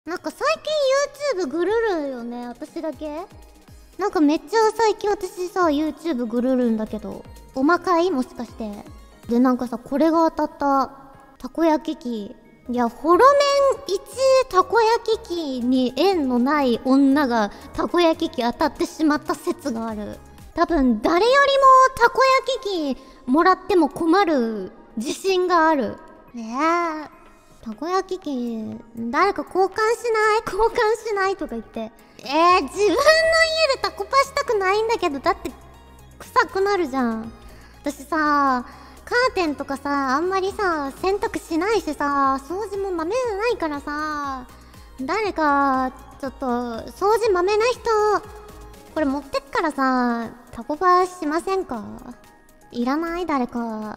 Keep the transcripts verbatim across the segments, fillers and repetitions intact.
なんか最近 YouTube グルるよね、私だけ。なんかめっちゃ最近私さ YouTube グルるんだけど、おまかいもしかして。でなんかさ、これが当たったたこ焼き器。いや、ホロメンいちたこ焼き器に縁のない女がたこ焼き器当たってしまった説がある。多分誰よりもたこ焼き器もらっても困る自信がある。ねえ、たこ焼き器誰か交換しない交換しないとか言って。えー、自分の家でタコパしたくないんだけど、だって臭くなるじゃん。私さ、カーテンとかさ、あんまりさ洗濯しないしさ、掃除もまめじゃないからさ、誰かちょっと掃除まめな人これ持ってっからさ、タコパしませんか？いらない？誰か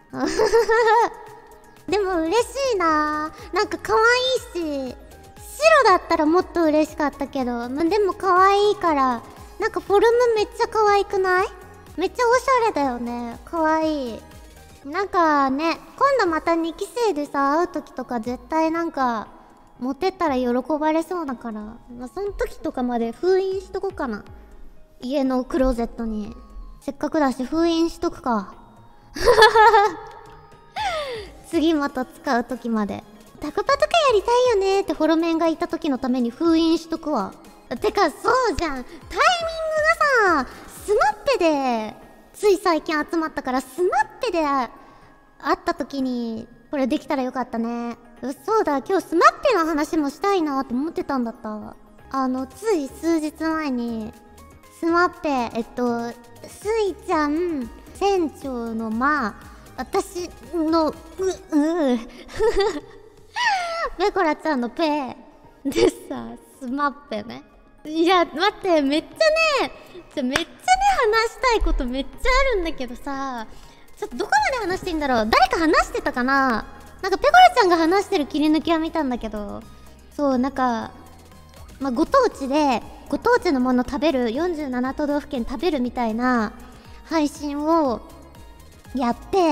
でも嬉しいな。なんか可愛いし、白だったらもっと嬉しかったけど、ま、でも可愛いから、なんかフォルムめっちゃ可愛くない？めっちゃおしゃれだよね。可愛い。なんかね、今度またにき生でさ会う時とか絶対なんか持ってったら喜ばれそうだから、まあ、その時とかまで封印しとこうかな。家のクローゼットにせっかくだし封印しとくか次また使う時まで。タコパとかやりたいよねってフォロメンがいた時のために封印しとくわ。てかそうじゃん、タイミングがさ、スマッペでつい最近集まったから、スマッペで会った時にこれできたらよかったね。そうだ、今日スマッペの話もしたいなと思ってたんだった。あのつい数日前にスマッペ、えっとスイちゃん、船長のまあ私のううペコラちゃんのペでさ、スマッペね。いや待って、めっちゃねちょめっちゃね話したいことめっちゃあるんだけどさ、ちょっとどこまで話していいんだろう。誰か話してたかな。なんかペコラちゃんが話してる切り抜きは見たんだけど、そうなんかまあご当地でご当地のもの食べる、よんじゅうなな都道府県食べるみたいな配信をやって、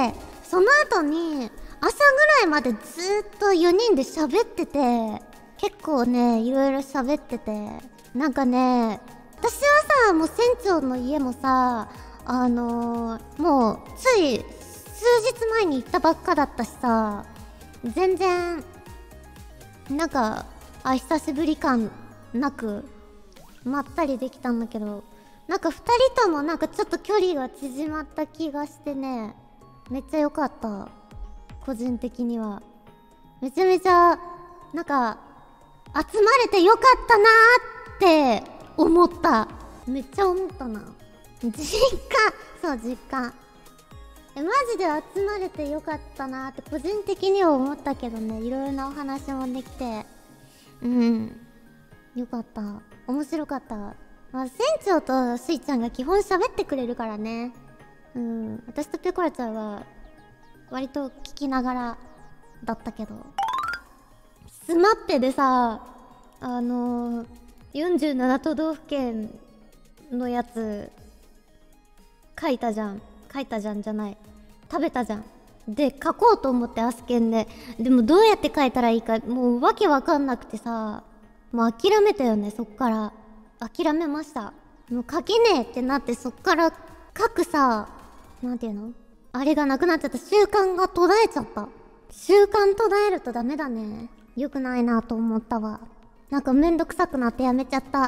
その後に朝ぐらいまでずっとよにんで喋ってて、結構ねいろいろ喋ってて、なんかね、私はさもう船長の家もさ、あのー、もうつい数日前に行ったばっかだったしさ、全然なんかあ久しぶり感なくまったりできたんだけど、なんかふたりともなんかちょっと距離が縮まった気がしてね、めっちゃ良かった。個人的にはめちゃめちゃなんか集まれてよかったなーって思った。めっちゃ思ったな。実感、そう実感。えマジで集まれてよかったなーって個人的には思ったけどね、いろいろなお話もできて、うんよかった、面白かった。まあ、船長とスイちゃんが基本喋ってくれるからね。うん、私とペコラちゃんは割と聞きながらだったけど、スマッペでさ、あのー、よんじゅうなな都道府県のやつ書いたじゃん書いたじゃんじゃない食べたじゃん。で書こうと思ってアスケンで、でもどうやって書いたらいいかもうわけわかんなくてさ、もう諦めたよね。そっから諦めました。もう書けねえってなって、そっから書くさ、なんていうのあれがなくなっちゃった。習慣が途絶えちゃった。習慣途絶えるとダメだね。よくないなと思ったわ。なんかめんどくさくなってやめちゃった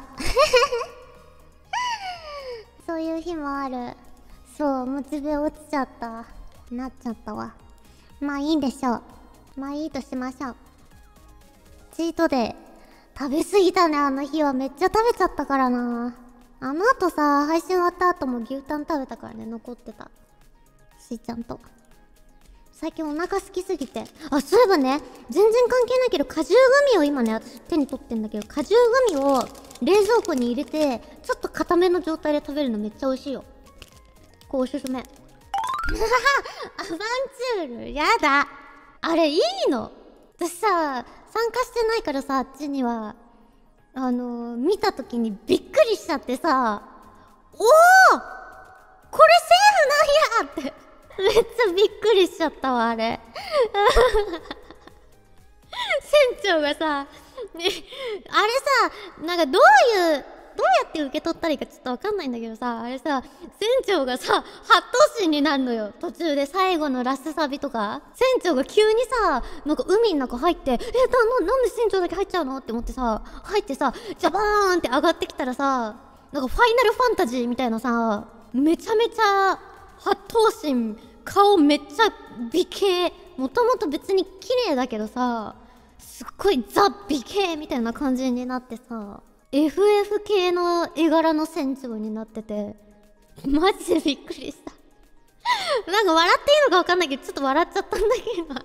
そういう日もある。そう、モチベ落ちちゃった、なっちゃったわ。まあいいんでしょう。まあいいとしましょう。チートデー食べ過ぎたね。あの日はめっちゃ食べちゃったからな。あの後さ、配信終わった後も牛タン食べたからね、残ってた。しーちゃんと。最近お腹空きすぎて。あ、そういえばね、全然関係ないけど、果汁グミを今ね、私手に取ってんだけど、果汁グミを冷蔵庫に入れて、ちょっと固めの状態で食べるのめっちゃ美味しいよ。こうおすすめ。アバンチュールやだ。あれいいの？私さ、参加してないからさ、あっちには。あのー、見た時にびっくりしちゃってさ、おおこれセーフなんやってめっちゃびっくりしちゃったわ、あれ船長がさ、 ね、あれさ、なんかどういう、どうやって受け取ったらいいかちょっとわかんないんだけどさ、あれさ、船長がさ、八頭身になるのよ。途中で最後のラスサビとか。船長が急にさ、なんか海の中入って、え、な、な、なんで船長だけ入っちゃうのって思ってさ、入ってさ、ジャバーンって上がってきたらさ、なんかファイナルファンタジーみたいなさ、めちゃめちゃ八頭身、顔めっちゃ美形。もともと別に綺麗だけどさ、すっごいザ美形みたいな感じになってさ、エフエフ 系の絵柄の船長になってて、マジでびっくりした。なんか笑っていいのかわかんないけど、ちょっと笑っちゃったんだけど。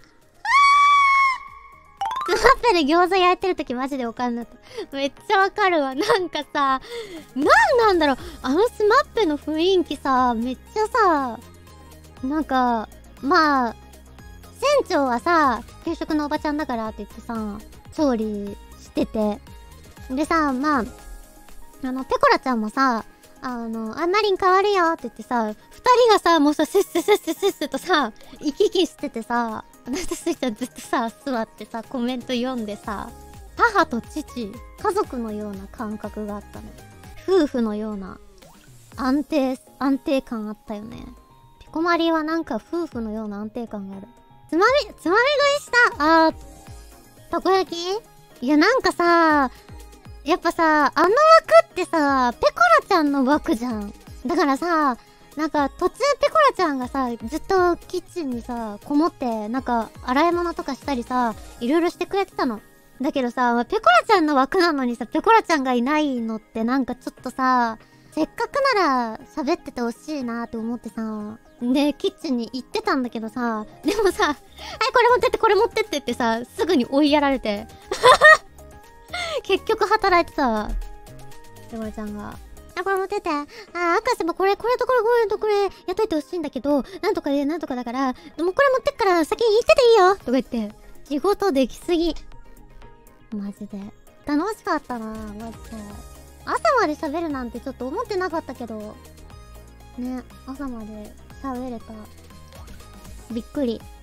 スマッペで餃子焼いてるときマジでおかんなった。めっちゃわかるわ。なんかさ、なんなんだろう。あのスマッペの雰囲気さ、めっちゃさ、なんか、まあ、船長はさ、給食のおばちゃんだからって言ってさ、調理してて。でさ、まあ、あの、ペコラちゃんもさ、あの、あ、マリン変わるよって言ってさ、二人がさ、もうさ、せっせせっせせっせとさ、行き来しててさ、私スイちゃんずっとさ、座ってさ、コメント読んでさ、母と父、家族のような感覚があったの。夫婦のような、安定、安定感あったよね。ピコマリはなんか夫婦のような安定感がある。つまみ、つまみ食いした。あー、たこ焼き？いや、なんかさ、やっぱさ、あの枠ってさ、ペコラちゃんの枠じゃん。だからさ、なんか途中ペコラちゃんがさ、ずっとキッチンにさ、こもって、なんか洗い物とかしたりさ、いろいろしてくれてたの。だけどさ、ペコラちゃんの枠なのにさ、ペコラちゃんがいないのってなんかちょっとさ、せっかくなら喋っててほしいなって思ってさ、で、キッチンに行ってたんだけどさ、でもさ、はい、これ持ってって、これ持ってってってさ、すぐに追いやられて。結局働いてたわ。ペコラちゃんが。あ、これ持ってって。あ、赤瀬もこれ、これとこれ、これとこれ、やっといてほしいんだけど、なんとかで、なんとかだから、もうこれ持ってっから先に行ってていいよとか言って。仕事できすぎ。マジで。楽しかったなマジで。朝まで喋るなんてちょっと思ってなかったけど。ね、朝まで喋れた。びっくり。